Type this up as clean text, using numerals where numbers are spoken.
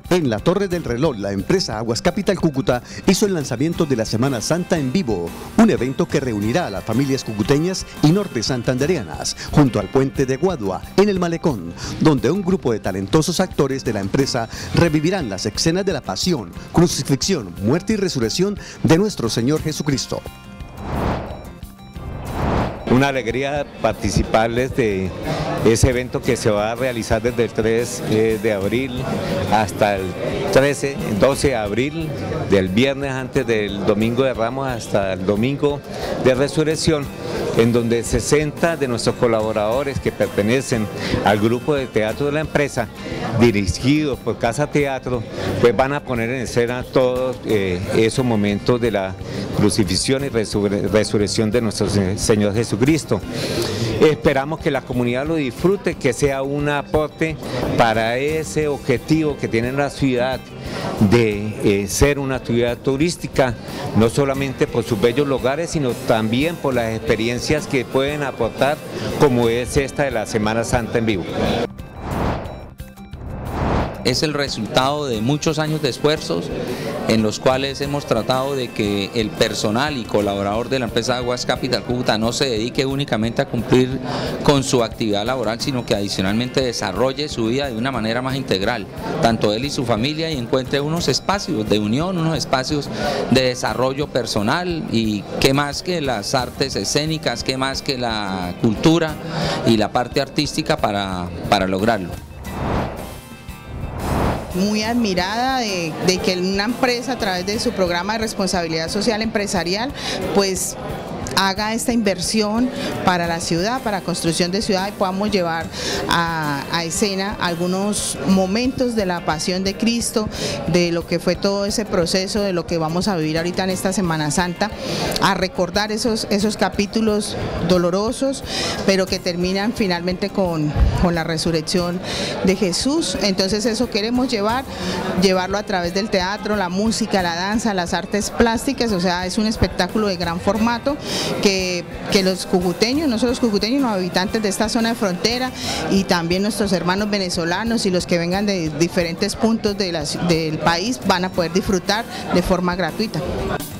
En la Torre del Reloj, la empresa Aguas Capital Cúcuta hizo el lanzamiento de la Semana Santa en vivo, un evento que reunirá a las familias cucuteñas y norte santandereanas, junto al puente de Guadua, en el Malecón, donde un grupo de talentosos actores de la empresa revivirán las escenas de la pasión, crucifixión, muerte y resurrección de nuestro Señor Jesucristo. Una alegría participarles de ese evento que se va a realizar desde el 3 de abril hasta el 12 de abril, del viernes antes del Domingo de Ramos hasta el Domingo de Resurrección, en donde 60 de nuestros colaboradores que pertenecen al grupo de teatro de la empresa, dirigidos por Casa Teatro, pues van a poner en escena todos esos momentos de la crucifixión y resurrección de nuestro Señor Jesucristo. Esperamos que la comunidad lo disfrute, que sea un aporte para ese objetivo que tiene la ciudad de ser una ciudad turística, no solamente por sus bellos lugares, sino también por las experiencias que pueden aportar, como es esta de la Semana Santa en vivo. Es el resultado de muchos años de esfuerzos en los cuales hemos tratado de que el personal y colaborador de la empresa Aguas Capital Cúcuta no se dedique únicamente a cumplir con su actividad laboral, sino que adicionalmente desarrolle su vida de una manera más integral, tanto él y su familia, y encuentre unos espacios de unión, unos espacios de desarrollo personal, y qué más que las artes escénicas, qué más que la cultura y la parte artística para lograrlo. Muy admirada de que una empresa, a través de su programa de responsabilidad social empresarial, pues haga esta inversión para la ciudad, para construcción de ciudad, y podamos llevar a escena algunos momentos de la pasión de Cristo, de lo que fue todo ese proceso, de lo que vamos a vivir ahorita en esta Semana Santa, a recordar esos capítulos dolorosos, pero que terminan finalmente con la resurrección de Jesús. Entonces eso queremos llevarlo a través del teatro, la música, la danza, las artes plásticas. O sea, es un espectáculo de gran formato que los cucuteños, no solo los cucuteños, los habitantes de esta zona de frontera, y también nuestros hermanos venezolanos y los que vengan de diferentes puntos del país van a poder disfrutar de forma gratuita.